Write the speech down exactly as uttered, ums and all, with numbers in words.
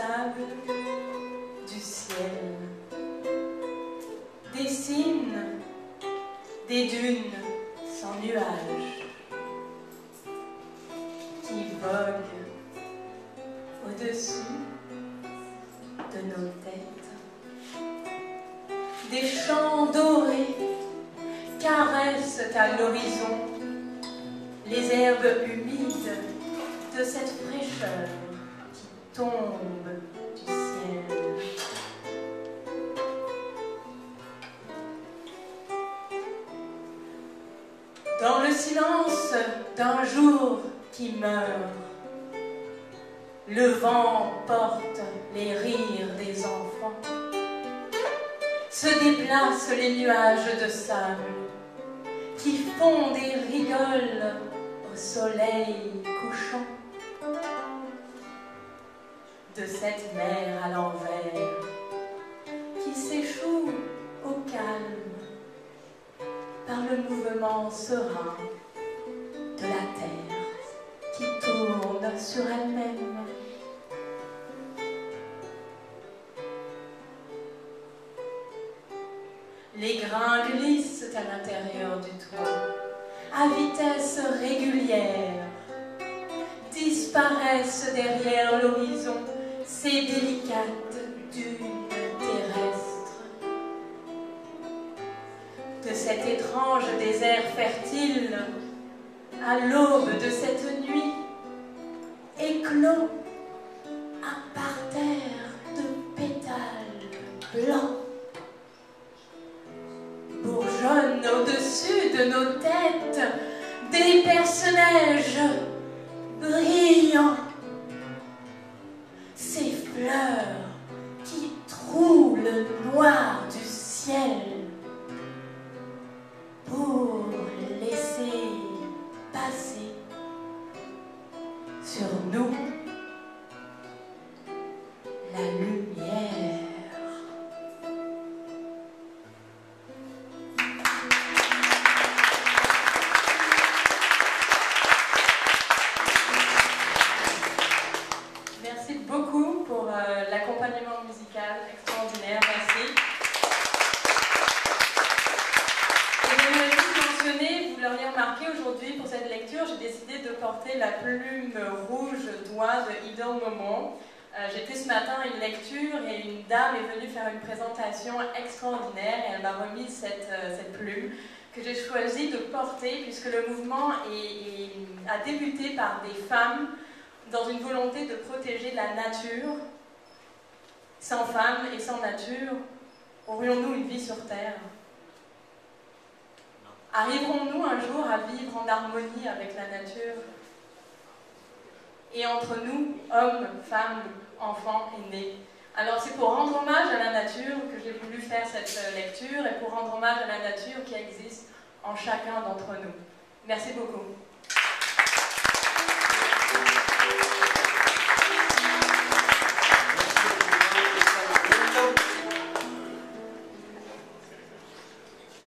sable, du ciel. Dessine des dunes sans nuages qui voguent au-dessus de nos têtes. Des champs dorés caressent à l'horizon les herbes humides de cette fraîcheur qui tombe du ciel. Dans le silence d'un jour qui meurt, le vent porte les rires des enfants. Se déplacent les nuages de sable qui fondent et rigolent au soleil couchant. De cette mer à l'envers qui s'échoue au calme par le mouvement serein de la terre qui tourne sur elle-même. Les grains glissent à l'intérieur du toit, à vitesse régulière, disparaissent derrière l'horizon ces délicates dunes terrestres. De cet étrange désert fertile, à l'aube de cette nuit, éclot un parterre de pétales blancs. Bourgeonnent au-dessus de nos têtes des perce-neige brillants. Ces fleurs qui trouent le noir du ciel pour laisser passer sur nous la lumière. Merci beaucoup pour euh, l'accompagnement musical extraordinaire, merci. Et je voulais juste mentionner, vous l'auriez remarqué aujourd'hui pour cette lecture, j'ai décidé de porter la plume rouge d'oie de Idole Momon. Euh, J'étais ce matin à une lecture et une dame est venue faire une présentation extraordinaire et elle m'a remis cette, euh, cette plume que j'ai choisi de porter puisque le mouvement est, est, a débuté par des femmes dans une volonté de protéger la nature. Sans femmes et sans nature, aurions-nous une vie sur Terre? Arriverons-nous un jour à vivre en harmonie avec la nature? Et entre nous, hommes, femmes, enfants, aînés. Alors c'est pour rendre hommage à la nature que j'ai voulu faire cette lecture et pour rendre hommage à la nature qui existe en chacun d'entre nous. Merci beaucoup.